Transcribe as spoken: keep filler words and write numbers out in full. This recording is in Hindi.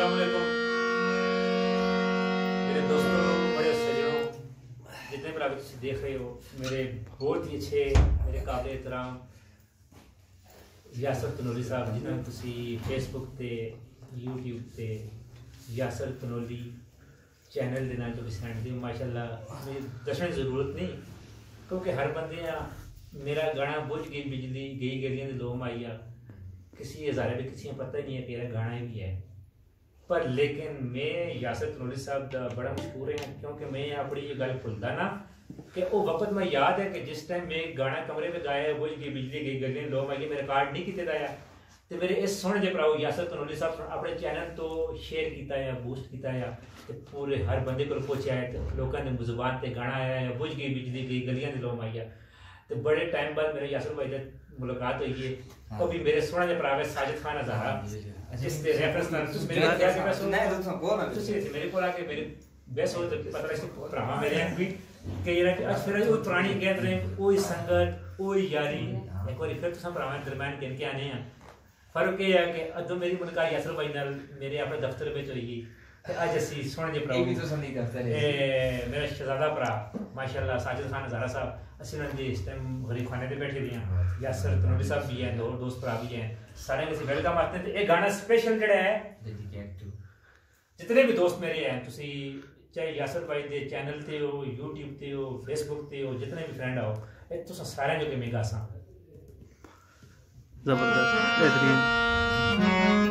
अस्सलाम वालेकुम मेरे दोस्तों, बड़े सज्जनों, जितने भी आप देख रहे हो, मेरे बहुत ही अच्छे मेरे काबिल एहतराम यासर तनोली साहब, जिन्होंने तुसी फेसबुक ते यूट्यूब ते यासर तनोली चैनल के नाम तो सेंड दी। माशाल्लाह मेरी दसने की जरूरत नहीं, क्योंकि हर बंदे मेरा गाना बुझ गई बिजली गई गलियां दे लोम आई आ, किसी हज़ारे भी किसी को पता ही नहीं है कि मेरा गाना भी है। पर लेकिन मैं यासर तनोली साहब का बड़ा मशहूर है, क्योंकि मैं अपनी ये गल भुलदा ना कि वो वक्त मैं याद है कि जिस टाइम मैं गाना कमरे में गाया बुझ गई बिजली गई गलियां लोम आई, मेरा रिकॉर्ड नहीं किया गया, तो मेरे इस सोहने जे भराओ यासर तनोली साहब अपने चैनल तो शेयर किया है, बूस्ट किया है, तो पूरे हर बंदे को पहुंचा है, तो लोगों ने मुजुबान से गाना आया है बुझ गई बिजली गई गलियां दे लोम आई। तो बड़े टाइम बाद मेरे यासर भाई से मुलाकात हुई है। हाँ। तो भी मेरे सोहने जे भरा साजिद खान हज़ारा जिससे रेफरेंस ना तुम मेरे क्या कि मैं सुन नहीं तो कौन है तुसी मेरे को आके मेरे बेस हो तो पता है भरावा मेरे भी कि ये कि आज फिर वो पुरानी गैदरिंग वही संगत वही यारी एक बार फिर तुम भरावा दरमियान के क्या नहीं है। फर्क ये है कि अदो मेरी मुलाकात यासर भाई नाल मेरे अपने दफ्तर में हुई ते आज असी सोहने जे भरा ये भी तो सुनी दफ्तर है ए मेरा शहजादा भरा माशाल्लाह साजिद खान हज़ारा साहब असि नंदी इस टाइम गरीब खाने पे बैठे दियां यासर तनोली साहब भी हैं, दो दोस्त भरा भी हैं, सारे में से वेलकम आते हैं। एक गाना स्पेशल जड़ा है डेडिकेट टू जितने भी दोस्त मेरे हैं, तुसी चाहे यासर भाई दे चैनल ते हो, यूट्यूब ते हो, फेसबुक ते हो, जितने भी फ्रेंड आओ ए तुसा सारे जो के मैं गासा जबरदस्त बेहतरीन।